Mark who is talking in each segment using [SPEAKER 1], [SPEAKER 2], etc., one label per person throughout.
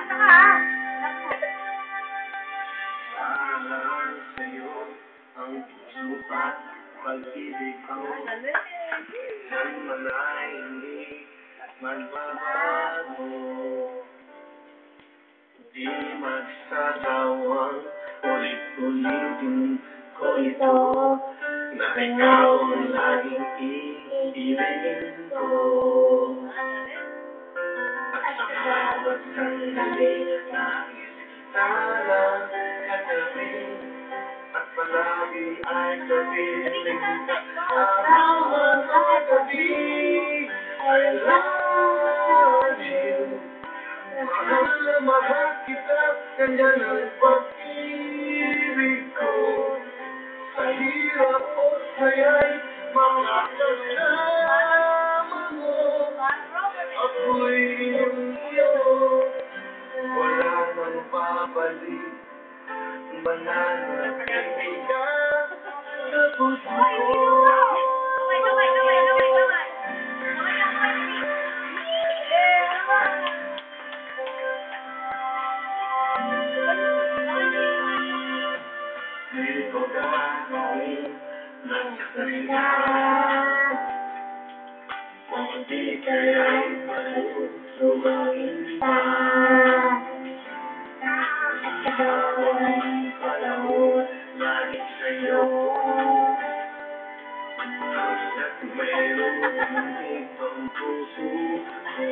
[SPEAKER 1] Alang sa'yo ang puso at pag-ibig ko. Yan man ay hindi magbabago. Di magsasawang ulit-ulitin ko ito, na ikaw ang laging iibigin ko. At sa bawat sandali nais kita lang katabi, at palagi ay kapiling ka araw mga gabi. I love you. Mahal na mahal kita, ganyan ang pag-ibig ko. Sa hirap o saya'y makakasama mo. Ako'y iyong-iyo, wala nang babalik. Mananatili ka sa puso ko. Di ko gagawin magsalita, kung di kaya'y palusugain pa. At sa bawat panahon lagi sa'yo, hanggat mayroon ditong puso ko.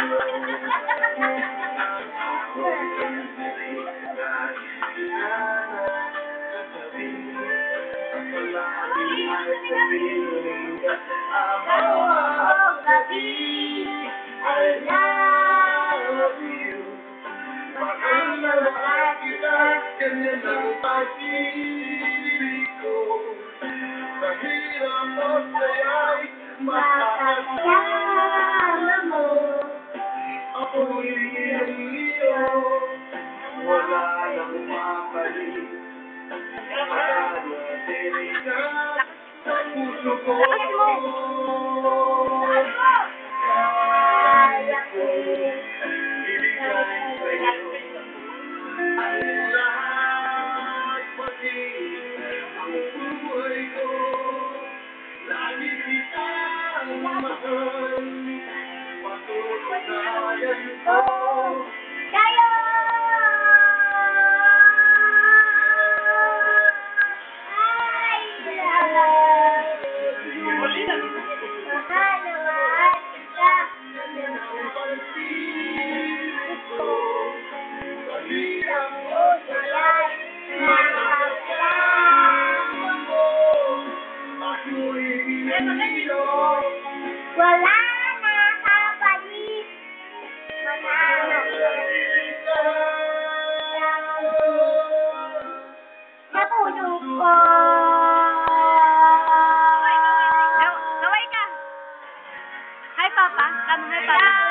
[SPEAKER 1] At sa bawat sandali lagi kita katabi, at palagi ay kapiling ka araw gabi. I love you. Mahal na mahal kita, ganyan ang pag-ibig ko. Sa hirap o saya'y makakasama mo. Ako'y iyong-iyo, wala nang mapalik. Mananatili ka sa puso ko. Kaya ko'y ibigay sa'yo ang lahat, pati ang buhay ko. Lagi kitang mahal, patutunayan ko.
[SPEAKER 2] Wala na kapalit, mananatili ka sa puso ko.
[SPEAKER 3] Kaway ka. Hi, Papa. Hi, Papa.